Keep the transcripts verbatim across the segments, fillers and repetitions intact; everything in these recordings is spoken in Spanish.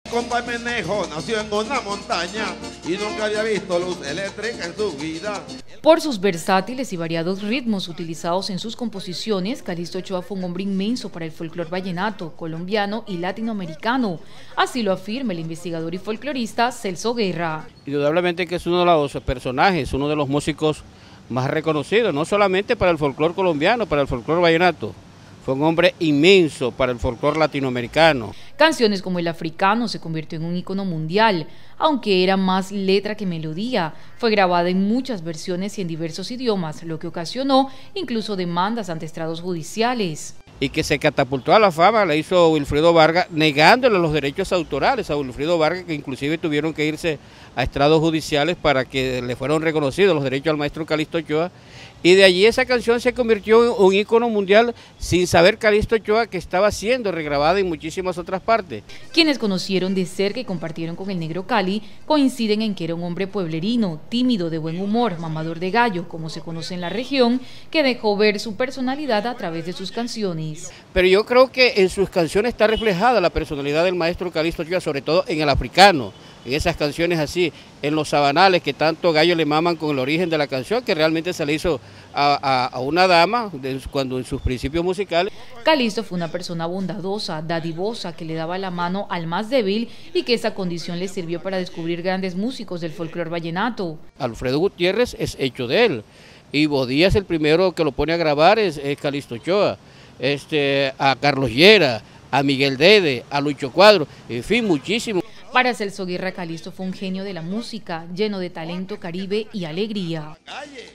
Compa Menejo nació en una montaña y nunca había visto luz eléctrica en su vida. Por sus versátiles y variados ritmos utilizados en sus composiciones, Calixto Ochoa fue un hombre inmenso para el folclor vallenato, colombiano y latinoamericano. Así lo afirma el investigador y folclorista Celso Guerra. Indudablemente que es uno de los personajes, uno de los músicos más reconocidos, no solamente para el folclor colombiano, para el folclor vallenato. Fue un hombre inmenso para el folclor latinoamericano. Canciones como El Africano se convirtió en un ícono mundial, aunque era más letra que melodía. Fue grabada en muchas versiones y en diversos idiomas, lo que ocasionó incluso demandas ante estrados judiciales. Y que se catapultó a la fama, la hizo Wilfrido Vargas, negándole los derechos autorales a Wilfrido Vargas, que inclusive tuvieron que irse a estrados judiciales para que le fueran reconocidos los derechos al maestro Calixto Ochoa. Y de allí esa canción se convirtió en un ícono mundial sin saber Calixto Ochoa que estaba siendo regrabada en muchísimas otras partes. Quienes conocieron de cerca y compartieron con el Negro Cali coinciden en que era un hombre pueblerino, tímido, de buen humor, mamador de gallo, como se conoce en la región, que dejó ver su personalidad a través de sus canciones. Pero yo creo que en sus canciones está reflejada la personalidad del maestro Calixto Ochoa, sobre todo en El Africano, en esas canciones así, en Los Sabanales, que tanto gallo le maman con el origen de la canción, que realmente se le hizo a, a, a una dama de, cuando en sus principios musicales. Calixto fue una persona bondadosa, dadivosa, que le daba la mano al más débil y que esa condición le sirvió para descubrir grandes músicos del folclor vallenato. Alfredo Gutiérrez es hecho de él, y Bodías el primero que lo pone a grabar es, es Calixto Ochoa, este, a Carlos Llera, a Miguel Dede, a Lucho Cuadro, en fin, muchísimo. Para Celso Guerra, Calixto fue un genio de la música, lleno de talento caribe y alegría.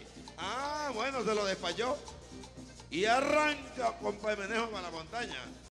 Ah, bueno, se lo despachó y arranca con Menejo para la montaña.